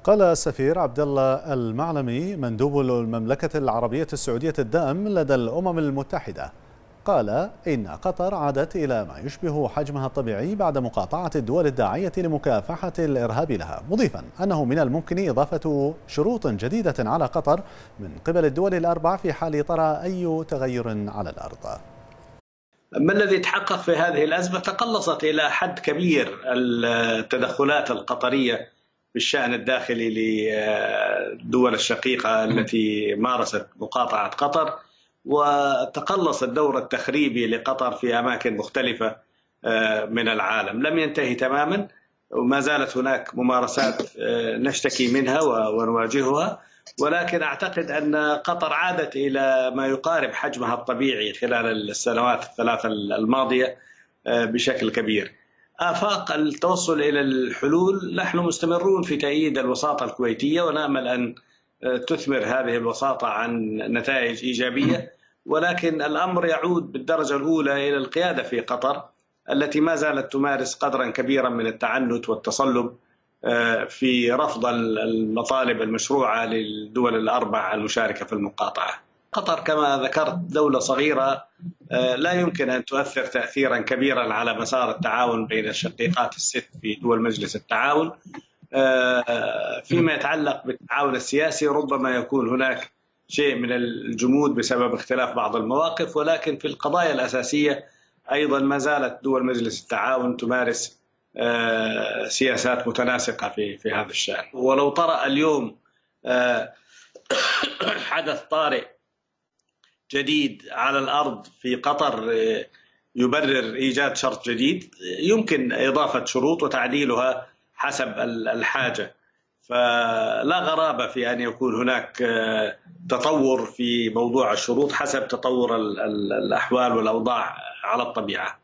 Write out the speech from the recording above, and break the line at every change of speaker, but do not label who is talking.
قال السفير عبد الله المعلمي مندوب المملكة العربية السعودية الدائم لدى الأمم المتحدة، قال إن قطر عادت إلى ما يشبه حجمها الطبيعي بعد مقاطعة الدول الداعية لمكافحة الإرهاب لها، مضيفا أنه من الممكن إضافة شروط جديدة على قطر من قبل الدول الأربع في حال طرأ أي تغير على الأرض.
ما الذي تحقق في هذه الأزمة؟ تقلصت إلى حد كبير التدخلات القطرية بالشأن الداخلي للدول الشقيقة التي مارست مقاطعة قطر، وتقلص الدور التخريبي لقطر في أماكن مختلفة من العالم. لم ينتهي تماما، وما زالت هناك ممارسات نشتكي منها ونواجهها، ولكن أعتقد أن قطر عادت إلى ما يقارب حجمها الطبيعي خلال السنوات الثلاث الماضية بشكل كبير. آفاق التوصل إلى الحلول، نحن مستمرون في تأييد الوساطة الكويتية، ونأمل أن تثمر هذه الوساطة عن نتائج إيجابية، ولكن الأمر يعود بالدرجة الأولى إلى القيادة في قطر التي ما زالت تمارس قدرا كبيرا من التعنت والتصلب في رفض المطالب المشروعة للدول الأربع المشاركة في المقاطعة. قطر كما ذكرت دولة صغيرة لا يمكن أن تؤثر تأثيرا كبيرا على مسار التعاون بين الشقيقات الست في دول مجلس التعاون. فيما يتعلق بالتعاون السياسي ربما يكون هناك شيء من الجمود بسبب اختلاف بعض المواقف، ولكن في القضايا الأساسية أيضا ما زالت دول مجلس التعاون تمارس سياسات متناسقة في هذا الشأن. ولو طرأ اليوم حدث طارئ جديد على الأرض في قطر يبرر إيجاد شرط جديد، يمكن إضافة شروط وتعديلها حسب الحاجة، فلا غرابة في أن يكون هناك تطور في موضوع الشروط حسب تطور الأحوال والأوضاع على الطبيعة.